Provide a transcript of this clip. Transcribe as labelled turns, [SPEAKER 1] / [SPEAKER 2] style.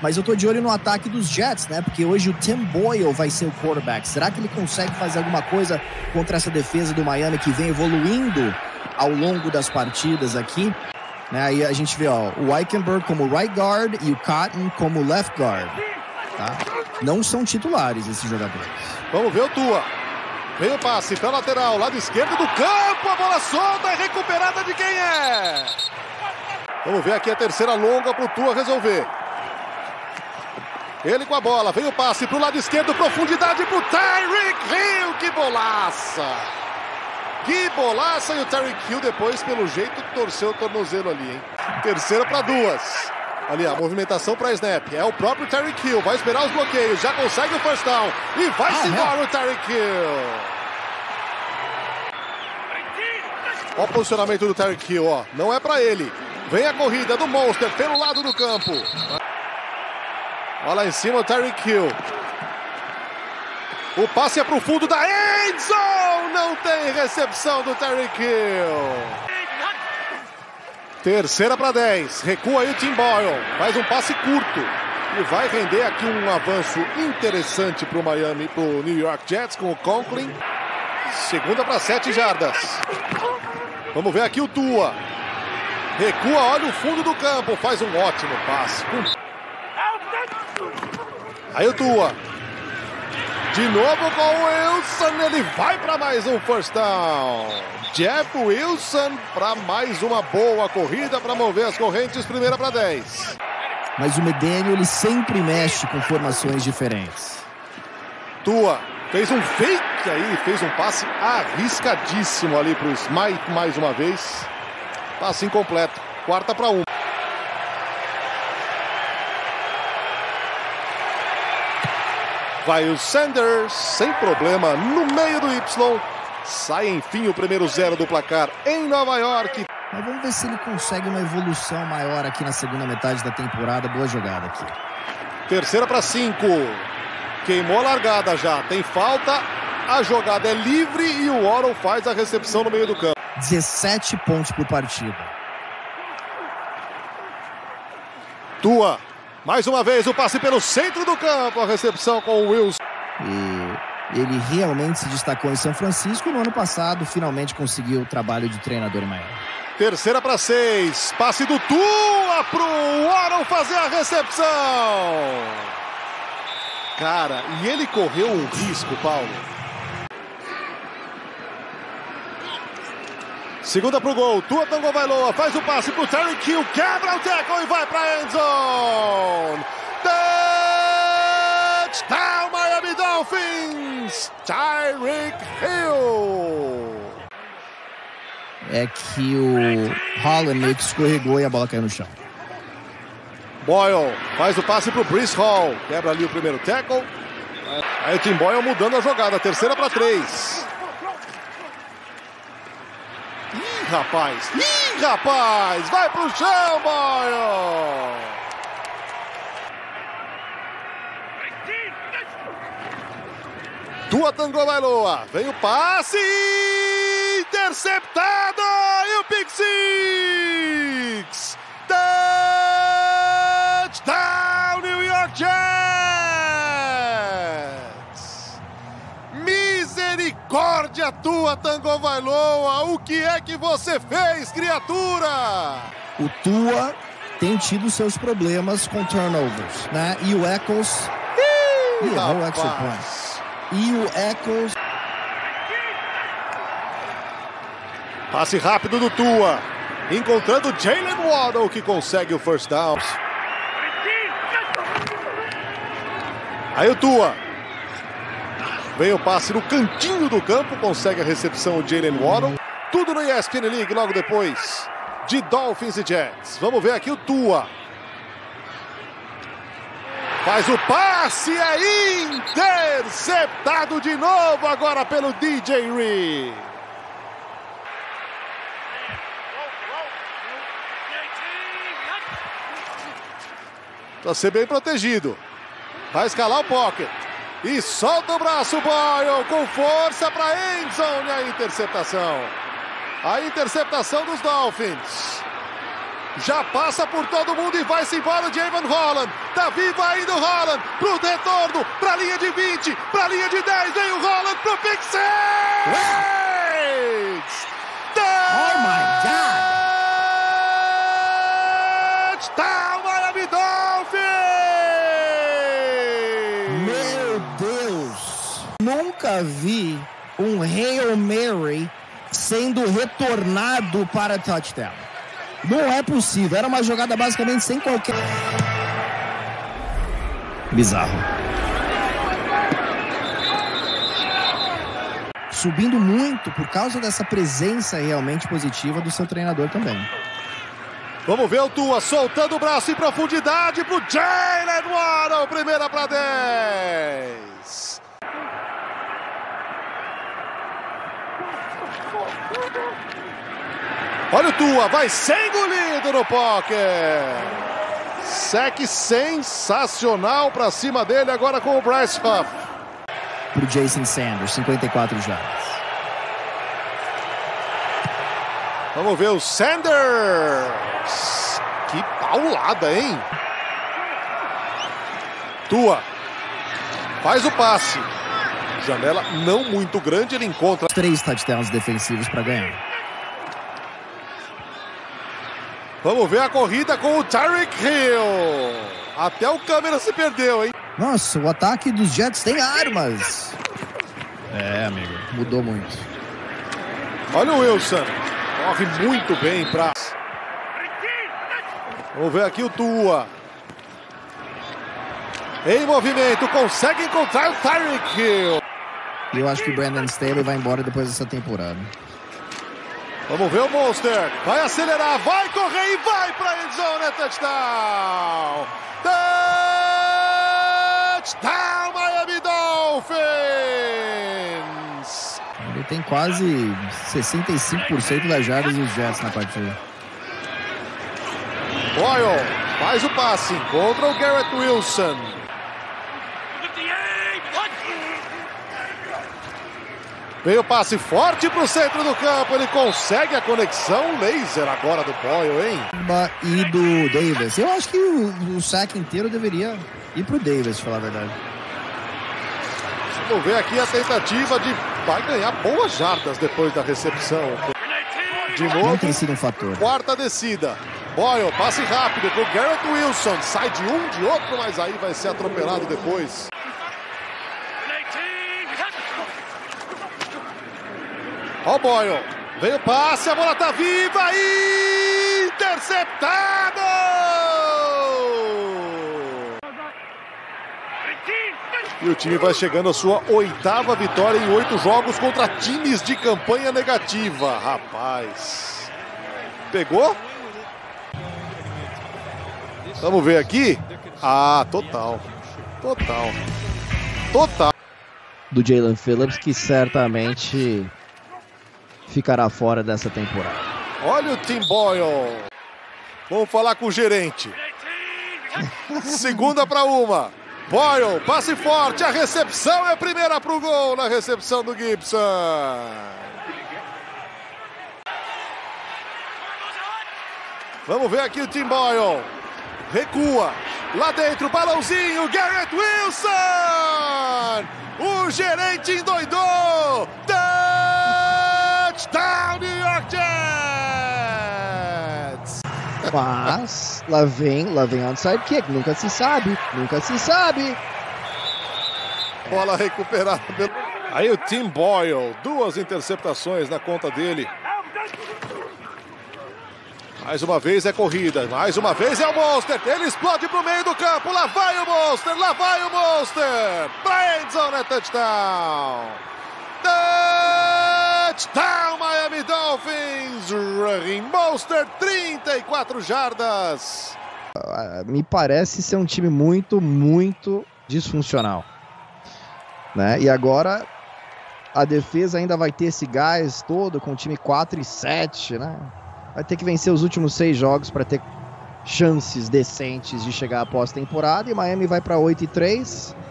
[SPEAKER 1] Mas eu tô de olho no ataque dos Jets, né? Porque hoje o Tim Boyle vai ser o quarterback. Será que ele consegue fazer alguma coisa contra essa defesa do Miami que vem evoluindo ao longo das partidas aqui? Né? Aí a gente vê, ó, o Eichenberg como right guard e o Cotton como left guard. Tá? Não são titulares esses jogadores.
[SPEAKER 2] Vamos ver o Tua. Vem o passe para lateral, lado esquerdo do campo. A bola solta e recuperada de quem é? Vamos ver aqui a terceira longa para o Tua resolver. Ele com a bola, vem o passe para o lado esquerdo, profundidade para o Tyreek Hill, que bolaça! Que bolaça, e o Tyreek Hill depois, pelo jeito, torceu o tornozelo ali, hein? Terceira para 2. Ali, a movimentação para snap, é o próprio Tyreek Hill, vai esperar os bloqueios, já consegue o first down, e vai-se embora o Tyreek Hill. Olha o posicionamento do Tyreek Hill, ó, não é para ele. Vem a corrida do Monster pelo lado do campo. Olha lá em cima o Tyreek Hill. O passe é para o fundo da end zone. Não tem recepção do Tyreek Hill. Terceira para 10. Recua aí o Tim Boyle. Faz um passe curto. E vai render aqui um avanço interessante para o Miami, para o New York Jets com o Conklin. Segunda para 7 jardas. Vamos ver aqui o Tua. Recua, olha o fundo do campo. Faz um ótimo passe. Aí o Tua. De novo com o Wilson. Ele vai para mais um first down. Jeff Wilson para mais uma boa corrida para mover as correntes. Primeira para 10.
[SPEAKER 1] Mas o McDaniel, ele sempre mexe com formações diferentes.
[SPEAKER 2] Tua fez um fake aí. Fez um passe arriscadíssimo ali para o Smythe mais uma vez. Passe incompleto. Quarta para 1. Vai o Sanders, sem problema, no meio do Y. Sai, enfim, o primeiro 0 do placar em Nova York.
[SPEAKER 1] Mas vamos ver se ele consegue uma evolução maior aqui na segunda metade da temporada. Boa jogada aqui.
[SPEAKER 2] Terceira para 5. Queimou a largada já. Tem falta. A jogada é livre e o Waddle faz a recepção no meio do campo.
[SPEAKER 1] 17 pontos por partida.
[SPEAKER 2] Tua. Mais uma vez o passe pelo centro do campo. A recepção com o Wilson.
[SPEAKER 1] E ele realmente se destacou em São Francisco. No ano passado, finalmente conseguiu o trabalho de treinador em Miami.
[SPEAKER 2] Terceira para 6. Passe do Tua pro Waddle fazer a recepção. Cara, e ele correu um risco, Paulo. Segunda pro gol, Tua Tagovailoa faz o passe pro Tyreek Hill, quebra o tackle e vai pra end zone. Touchdown Miami Dolphins, Tyreek Hill.
[SPEAKER 1] É que o Holland meio que escorregou e a bola caiu no chão.
[SPEAKER 2] Boyle faz o passe pro Breece Hall, quebra ali o primeiro tackle. Aí o Tim Boyle mudando a jogada, terceira para 3. Ih, rapaz, vai pro chão, Boyle. Tua Tagovailoa, vem o passe, interceptado, e o pick six. Touchdown, New York Jets. Misericórdia, Tua Tagovailoa, o que é que você fez, criatura?
[SPEAKER 1] O Tua tem tido seus problemas com turnovers, né? E o Eccles errou o extra point. E o Eccles...
[SPEAKER 2] Passe rápido do Tua, encontrando Jalen Waddle, que consegue o first down. Aí o Tua. Vem o passe no cantinho do campo, consegue a recepção o Jalen Waddle. Tudo no ESPN League logo depois de Dolphins e Jets. Vamos ver aqui o Tua. Faz o passe, é interceptado de novo agora pelo DJ Reed. Para ser bem protegido. Vai escalar o pocket. E solta o braço, Boyle, com força para endzone. A interceptação. A interceptação dos Dolphins. Já passa por todo mundo e vai-se embora o Jayvon Holland. Tá vivo ainda o Holland. Pro retorno, pra linha de 20, pra linha de 10. Vem o Holland pro pick 6.
[SPEAKER 1] Oh my God!
[SPEAKER 2] Touchdown, Miami Dolphins!
[SPEAKER 1] Meu Deus! Nunca vi um Hail Mary sendo retornado para touchdown. Não é possível. Era uma jogada basicamente sem qualquer... Bizarro. Subindo muito por causa dessa presença realmente positiva do seu treinador também.
[SPEAKER 2] Vamos ver o Tua soltando o braço em profundidade pro Jaylen Waddle. Primeira para 10. Olha o Tua, vai ser engolido no pocket. Sec sensacional para cima dele agora com o Bryce Huff.
[SPEAKER 1] Pro Jason Sanders, 54 jardas.
[SPEAKER 2] Vamos ver o Sanders. Que paulada, hein? Tua faz o passe. Janela não muito grande, ele encontra
[SPEAKER 1] 3 touchdowns defensivos para ganhar.
[SPEAKER 2] Vamos ver a corrida com o Tyreek Hill. Até o câmera se perdeu, hein?
[SPEAKER 1] Nossa, o ataque dos Jets tem armas. É, amigo, mudou muito.
[SPEAKER 2] Olha o Wilson. Corre muito bem pra... Vamos ver aqui o Tua. Em movimento, consegue encontrar o Tyreek Hill.
[SPEAKER 1] E eu acho que o Brandon Staley vai embora depois dessa temporada.
[SPEAKER 2] Vamos ver o Monster. Vai acelerar, vai correr e vai pra endzone. Touchdown! Touchdown, Miami Dolphins!
[SPEAKER 1] Ele tem quase 65% das jardas dos Jets na partida.
[SPEAKER 2] Boyle faz o passe, encontra o Garrett Wilson. Veio o passe forte para o centro do campo, ele consegue a conexão laser agora do Boyle, hein?
[SPEAKER 1] E do Davis. Eu acho que o saque inteiro deveria ir pro Davis, pra falar a verdade.
[SPEAKER 2] Vamos ver aqui a tentativa de... Vai ganhar boas jardas depois da recepção. De novo,
[SPEAKER 1] não tem sido um fator.
[SPEAKER 2] Quarta descida. Boyle, passe rápido pro Garrett Wilson. Sai de um, de outro, mas aí vai ser atropelado depois. Ó o Boyle. Veio o passe, a bola tá viva e... Interceptado! E o time vai chegando à sua 8ª vitória em 8 jogos contra times de campanha negativa. Rapaz. Pegou? Vamos ver aqui. Ah, total.
[SPEAKER 1] Do Jalen Phillips, que certamente ficará fora dessa temporada.
[SPEAKER 2] Olha o Tim Boyle. Vamos falar com o gerente. 2ª para 1. Boyle, passe forte, a recepção é a primeira pro gol na recepção do Gibson. Vamos ver aqui o Tim Boyle. Recua, lá dentro, balãozinho, Garrett Wilson! O gerente endoidou! Touchdown, New York Jets!
[SPEAKER 1] Mas lá vem onside kick, nunca se sabe.
[SPEAKER 2] Bola recuperada. Aí o Tim Boyle, 2 interceptações na conta dele. Mais uma vez é corrida, mais uma vez é o Monster. Ele explode pro meio do campo, lá vai o Monster. Pra endzone, é touchdown. Touchdown, Miami Dolphins. Raheem Mostert, 34 jardas.
[SPEAKER 1] Me parece ser um time muito disfuncional, né? E agora a defesa ainda vai ter esse gás todo com o time 4-7, né? Vai ter que vencer os últimos 6 jogos para ter chances decentes de chegar à pós-temporada. E Miami vai para 8-3.